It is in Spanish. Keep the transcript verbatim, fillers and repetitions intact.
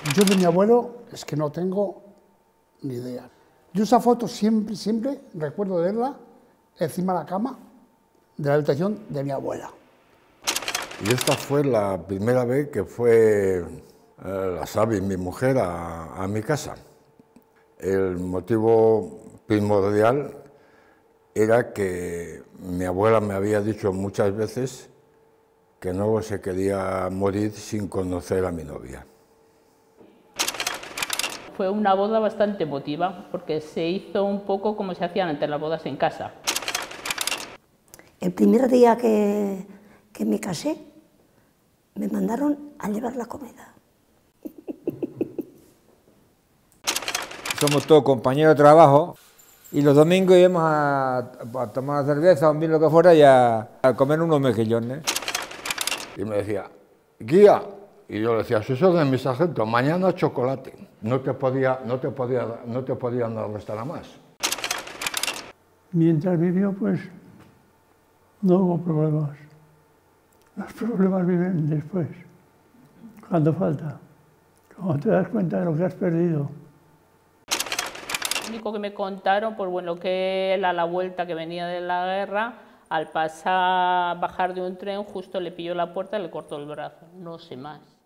Yo de mi abuelo es que no tengo ni idea. Yo esa foto siempre, siempre recuerdo de verla encima de la cama de la habitación de mi abuela. Y esta fue la primera vez que fue eh, la Sabi, mi mujer, a, a mi casa. El motivo primordial era que mi abuela me había dicho muchas veces que no se quería morir sin conocer a mi novia. Fue una boda bastante emotiva, porque se hizo un poco como se hacían antes las bodas en casa. El primer día que, que me casé, me mandaron a llevar la comida. Somos todos compañeros de trabajo y los domingos íbamos a, a tomar una cerveza o un vino, lo que fuera, y a, a comer unos mejillones. Y me decía, guía, y yo le decía, si eso es de mi sargento, mañana chocolate. No te podía, no te podía, no te podían arrestar a más. Mientras vivió, pues, no hubo problemas. Los problemas viven después, cuando falta, cuando te das cuenta de lo que has perdido. Lo único que me contaron, pues bueno, que él a la vuelta que venía de la guerra, al pasar, bajar de un tren, justo le pilló la puerta y le cortó el brazo, no sé más.